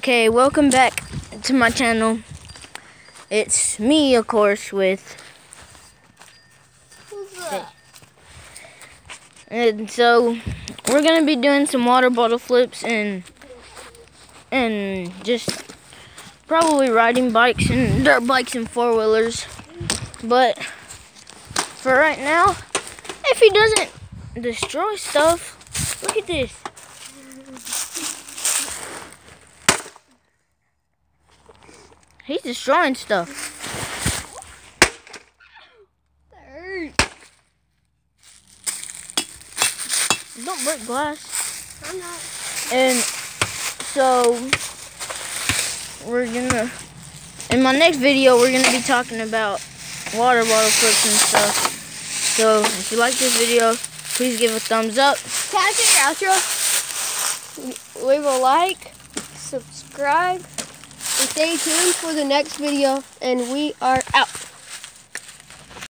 Okay, welcome back to my channel. It's me, of course, with... Who's that? And so, we're going to be doing some water bottle flips and just probably riding bikes and dirt bikes and four-wheelers. But, for right now, if he doesn't destroy stuff, look at this. He's destroying stuff. That hurt. Don't break glass. I'm not. And so, we're gonna, in my next video, we're gonna be talking about water bottle flips and stuff. So, if you like this video, please give a thumbs up. Can I say your outro? Leave a like, subscribe, and stay tuned for the next video. And we are out.